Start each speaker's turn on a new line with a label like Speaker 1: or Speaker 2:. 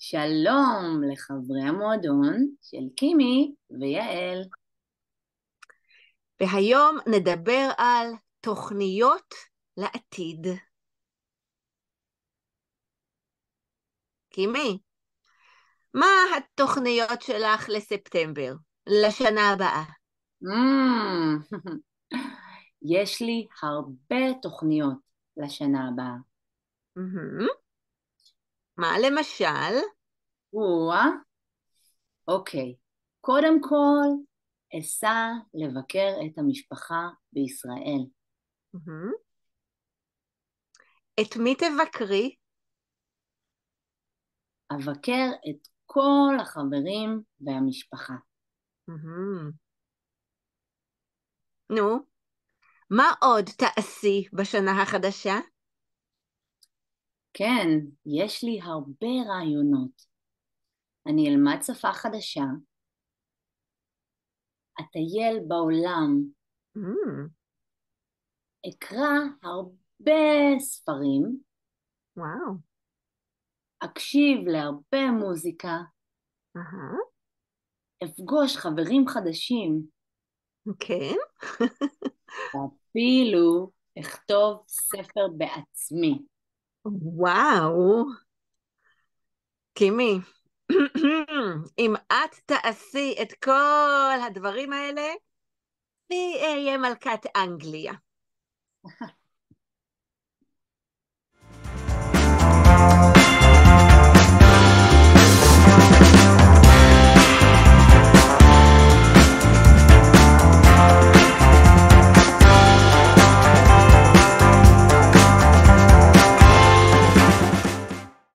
Speaker 1: שלום לחברי המועדון של קימי ויעל.
Speaker 2: והיום נדבר על תוכניות לעתיד. קימי, מה התוכניות שלך לספטמבר, לשנה הבאה?
Speaker 1: Mm, יש לי הרבה תוכניות לשנה הבאה.
Speaker 2: מהמם. מה למשל?
Speaker 1: או-אה, אוקיי. קודם כל, אסע לבקר את המשפחה בישראל.
Speaker 2: מהמם. את מי תבקרי?
Speaker 1: אבקר את כל החברים והמשפחה.
Speaker 2: מהמם. נו, מה עוד תעשי בשנה החדשה?
Speaker 1: כן, יש לי הרבה רעיונות. אני אלמד שפה חדשה, אטייל בעולם,
Speaker 2: מהמם.
Speaker 1: אקרא הרבה ספרים,
Speaker 2: וואו.
Speaker 1: אקשיב להרבה מוזיקה,
Speaker 2: אהה.
Speaker 1: אפגוש חברים חדשים,
Speaker 2: כן.
Speaker 1: ואפילו אכתוב ספר בעצמי.
Speaker 2: וואו. קימי, אם את תעשי את כל הדברים האלה, אני אהיה מלכת אנגליה.